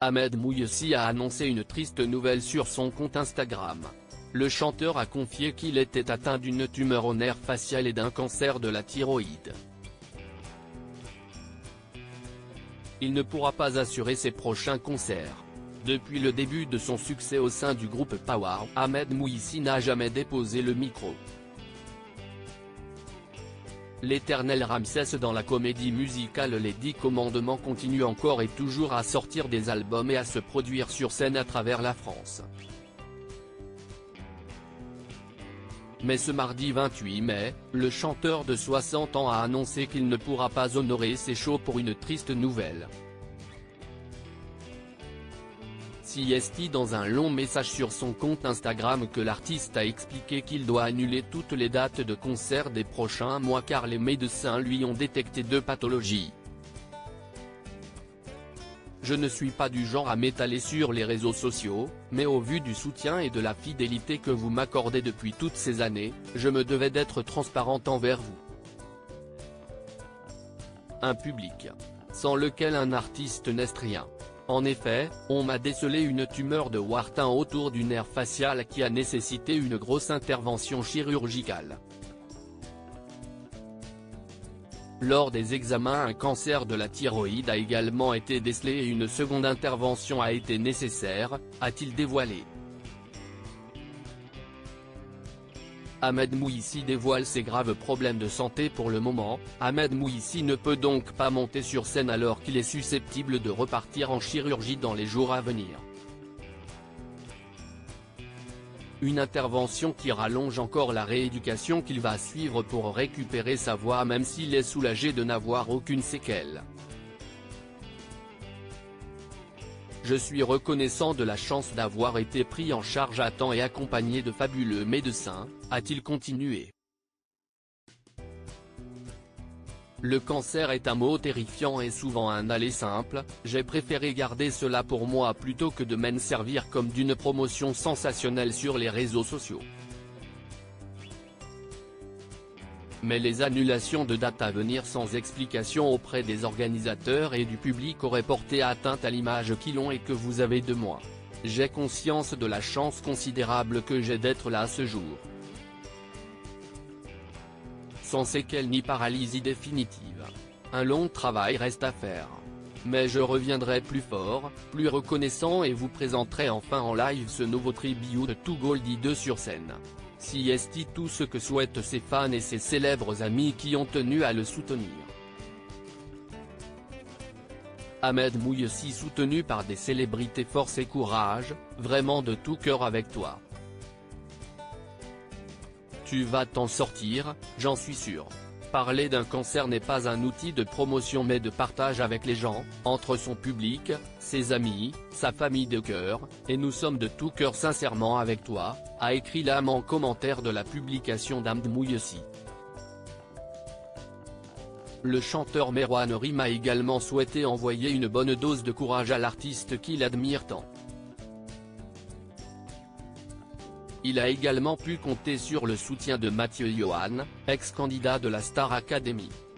Ahmed Mouyessi a annoncé une triste nouvelle sur son compte Instagram. Le chanteur a confié qu'il était atteint d'une tumeur au nerf facial et d'un cancer de la thyroïde. Il ne pourra pas assurer ses prochains concerts. Depuis le début de son succès au sein du groupe Power, Ahmed Mouyessi n'a jamais déposé le micro. L'éternel Ramsès dans la comédie musicale Les 10 Commandements continue encore et toujours à sortir des albums et à se produire sur scène à travers la France. Mais ce mardi 28 mai, le chanteur de 60 ans a annoncé qu'il ne pourra pas honorer ses shows pour une triste nouvelle. CST dans un long message sur son compte Instagram que l'artiste a expliqué qu'il doit annuler toutes les dates de concert des prochains mois car les médecins lui ont détecté 2 pathologies. Je ne suis pas du genre à m'étaler sur les réseaux sociaux, mais au vu du soutien et de la fidélité que vous m'accordez depuis toutes ces années, je me devais d'être transparente envers vous. Un public sans lequel un artiste n'est rien. En effet, on m'a décelé une tumeur de Warthin autour du nerf facial qui a nécessité une grosse intervention chirurgicale. Lors des examens, un cancer de la thyroïde a également été décelé et une seconde intervention a été nécessaire, a-t-il dévoilé. Ahmed Mouyessi dévoile ses graves problèmes de santé pour le moment. Ahmed Mouyessi ne peut donc pas monter sur scène alors qu'il est susceptible de repartir en chirurgie dans les jours à venir. Une intervention qui rallonge encore la rééducation qu'il va suivre pour récupérer sa voix même s'il est soulagé de n'avoir aucune séquelle. Je suis reconnaissant de la chance d'avoir été pris en charge à temps et accompagné de fabuleux médecins, a-t-il continué. Le cancer est un mot terrifiant et souvent un aller simple, j'ai préféré garder cela pour moi plutôt que de m'en servir comme d'une promotion sensationnelle sur les réseaux sociaux. Mais les annulations de dates à venir sans explication auprès des organisateurs et du public auraient porté atteinte à l'image qu'ils ont et que vous avez de moi. J'ai conscience de la chance considérable que j'ai d'être là à ce jour. Sans séquelles ni paralysie définitive. Un long travail reste à faire. Mais je reviendrai plus fort, plus reconnaissant et vous présenterai enfin en live ce nouveau tribute to Goldie 2 sur scène. CST tout ce que souhaitent ses fans et ses célèbres amis qui ont tenu à le soutenir. Ahmed Mouyessi soutenu par des célébrités force et courage, vraiment de tout cœur avec toi. Tu vas t'en sortir, j'en suis sûr. Parler d'un cancer n'est pas un outil de promotion mais de partage avec les gens, entre son public, ses amis, sa famille de cœur, et nous sommes de tout cœur sincèrement avec toi, a écrit l'âme en commentaire de la publication d'Ahmed Mouyessi. Le chanteur Merwan Rim a également souhaité envoyer une bonne dose de courage à l'artiste qu'il admire tant. Il a également pu compter sur le soutien de Mathieu Johan, ex-candidat de la Star Academy.